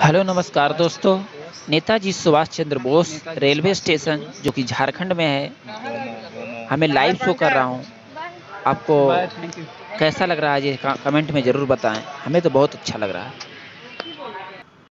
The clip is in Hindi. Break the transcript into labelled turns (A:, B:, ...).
A: हेलो नमस्कार दोस्तों। नेताजी सुभाष चंद्र बोस रेलवे स्टेशन जो कि झारखंड में है, हमें लाइव शो कर रहा हूँ। आपको कैसा लग रहा है ये कमेंट में ज़रूर बताएं। हमें तो बहुत अच्छा लग रहा है।